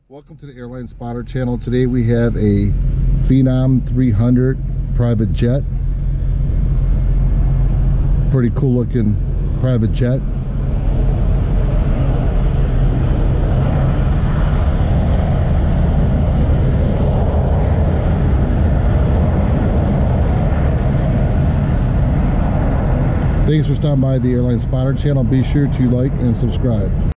Welcome to the Airline Spotter channel. Today we have a Phenom 300 private jet. Pretty cool looking private jet. Thanks for stopping by the Airline Spotter channel. Be sure to like and subscribe.